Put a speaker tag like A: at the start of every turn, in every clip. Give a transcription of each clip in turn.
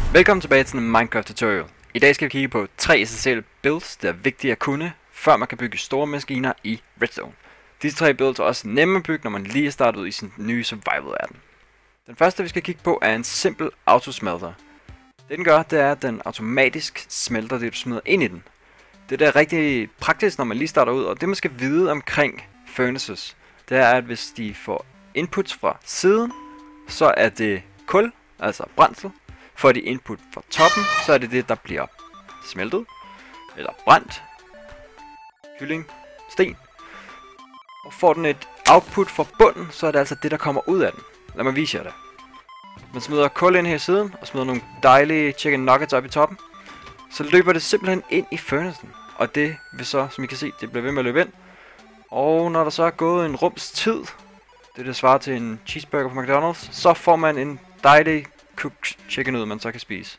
A: Velkommen tilbage til en Minecraft tutorial. I dag skal vi kigge på 3 essentielle builds, der er vigtige at kunne, før man kan bygge store maskiner i Redstone. Disse 3 builds er også nemme at bygge, når man lige er startet ud i sin nye survival-verden. Den første vi skal kigge på er en simpel autosmelter. Det den gør, det er, at den automatisk smelter det, du smider ind i den. Det er rigtig praktisk, når man lige starter ud, og det man skal vide omkring furnaces, det er, at hvis de får inputs fra siden, så er det kul, altså brændsel. Får de input fra toppen, så er det det, der bliver smeltet, eller brændt, kylling, sten. Og får den et output fra bunden, så er det altså det, der kommer ud af den. Lad mig vise jer det. Man smider kul ind her i siden, og smider nogle dejlige chicken nuggets op i toppen. Så løber det simpelthen ind i furnacen. Og det vil så, som I kan se, det bliver ved med at løbe ind. Og når der så er gået en rums tid, det svarer til en cheeseburger på McDonald's, så får man en dejlig cooked chicken ud, man så kan spise.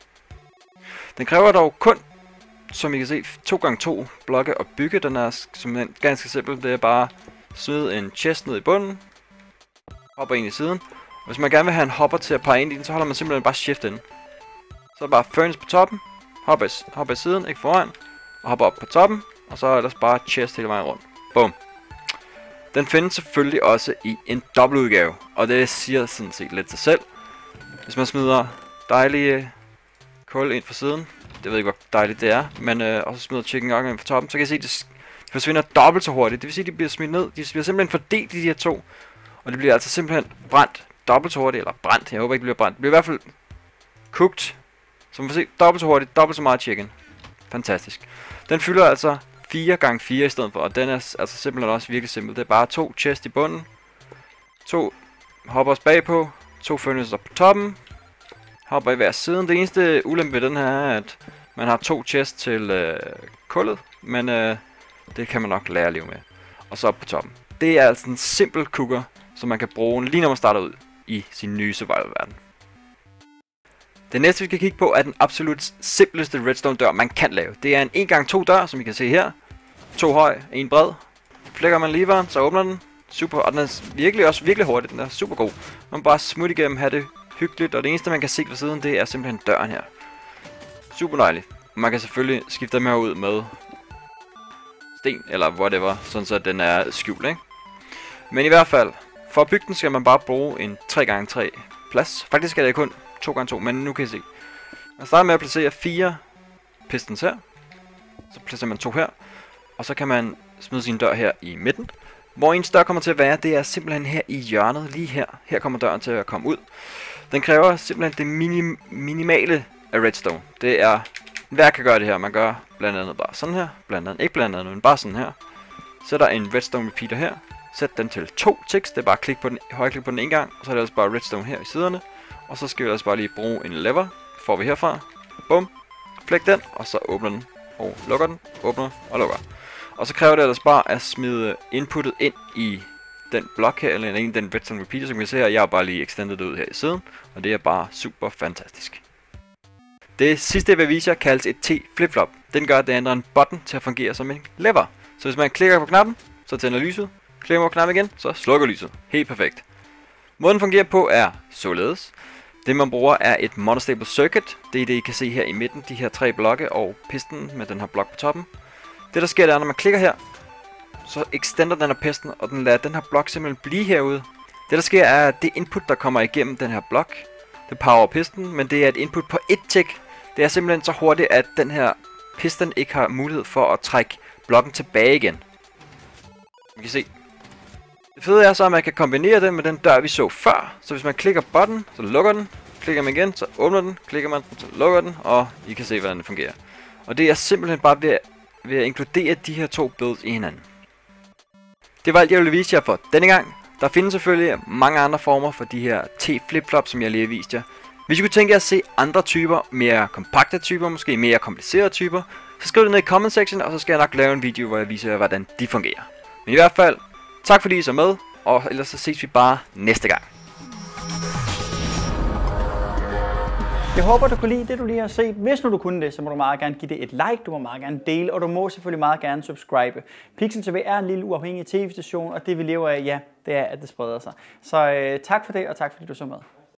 A: Den kræver dog kun, som I kan se, 2x2 blokke at bygge. Den er simpelthen ganske simpel. Det er bare smide en chest ned i bunden, hopper ind i siden. Hvis man gerne vil have en hopper til at pege ind i den, så holder man simpelthen bare shift ind. Så er bare furnace på toppen, hopper i siden, ikke foran, og hopper op på toppen, og så er ellers bare chest hele vejen rundt. Bum. Den findes selvfølgelig også i en dobbeltudgave, og det siger sådan set lidt sig selv. Hvis man smider dejlige kul ind fra siden, det ved jeg ikke, hvor dejligt det er, men og så smider chicken nuggets ind fra toppen, så kan jeg se, at det forsvinder dobbelt så hurtigt. Det vil sige, at de bliver smidt ned, de bliver simpelthen fordelt i de her to, og det bliver altså simpelthen brændt dobbelt så hurtigt, eller brændt, jeg håber ikke det bliver brændt. Det bliver i hvert fald cooked, så man får se, dobbelt så hurtigt, dobbelt så meget chicken. Fantastisk. Den fylder altså 4x4 i stedet for, og den er altså simpelthen også virkelig simpel. Det er bare 2 chest i bunden, 2 hoppers bagpå, 2 furnaces på toppen, hopper i hver side. Det eneste ulempe ved den her er, at man har 2 chests til kullet, men det kan man nok lære at leve med. Og så op på toppen. Det er altså en simpel cooker, som man kan bruge lige når man starter ud i sin nye survival-verden. Det næste vi skal kigge på er den absolut simpleste redstone dør man kan lave. Det er en 1x2 dør, som I kan se her. 2 høj, 1 bred. Flækker man leveren, så åbner den. Super, og den er virkelig hurtig, den er super god. Man bare smutte igennem, have det hyggeligt, og det eneste man kan se på siden, det er simpelthen døren her. Super dejligt. Man kan selvfølgelig skifte dem her ud med sten, eller whatever, sådan så den er skjult, ikke? Men i hvert fald, for at bygge den skal man bare bruge en 3x3 plads. Faktisk er det kun 2x2, men nu kan I se. Man starter med at placere 4 pistons her. Så placerer man 2 her. Og så kan man smide sin dør her i midten. Hvor en dør kommer til at være, det er simpelthen her i hjørnet, lige her. Her kommer døren til at komme ud. Den kræver simpelthen det minimale af redstone. Det er, hver kan gøre det her. Man gør blandt andet bare sådan her. Ikke blandt andet, men bare sådan her. Sætter en redstone repeater her. Sæt den til 2 ticks. Det er bare højreklik på den en gang. Og så er det altså bare redstone her i siderne. Og så skal vi altså bare lige bruge en lever. Får vi herfra. Bum. Flæk den, og så åbner den. Og lukker den. Åbner og lukker. Og så kræver det ellers bare at smide inputtet ind i den blok her, eller ind i den redstone repeater, som vi ser her. Jeg har bare lige extended det ud her i siden, og det er bare super fantastisk. Det sidste jeg vil vise jer kaldes et T-flip-flop. Den gør, at det ændrer en button til at fungere som en lever. Så hvis man klikker på knappen, så tænder lyset. Klikker på knappen igen, så slukker lyset. Helt perfekt. Måden den fungerer på er således. Det man bruger er et monostable circuit. Det er det I kan se her i midten, de her 3 blokke og pisten med den her blok på toppen. Det der sker, det er, når man klikker her, så extender den her pisten, og den lader den her blok simpelthen blive herude. Det der sker er, at det input, der kommer igennem den her blok, det power pisten, men det er et input på 1 tick. Det er simpelthen så hurtigt, at den her piston ikke har mulighed for at trække blokken tilbage igen. I kan se. Det fede er så, at man kan kombinere det med den dør, vi så før. Så hvis man klikker button, så lukker den. Klikker man igen, så åbner den. Klikker man den, så lukker den. Og I kan se, hvordan det fungerer. Og det er simpelthen bare ved at inkludere de her 2 builds i hinanden. Det var alt, jeg ville vise jer for denne gang. Der findes selvfølgelig mange andre former for de her T-flip-flop, som jeg lige har vist jer. Hvis I kunne tænke jer at se andre typer, mere kompakte typer, måske mere komplicerede typer, så skriv det ned i comment section, og så skal jeg nok lave en video, hvor jeg viser jer, hvordan de fungerer. Men i hvert fald, tak fordi I så med, og ellers så ses vi bare næste gang.
B: Jeg håber, du kunne lide det, du lige har set. Hvis nu du kunne det, så må du meget gerne give det et like, du må meget gerne dele, og du må selvfølgelig meget gerne subscribe. Pixel TV er en lille uafhængig tv-station, og det vi lever af, ja, det er, at det spreder sig. Så tak for det, og tak fordi du så med.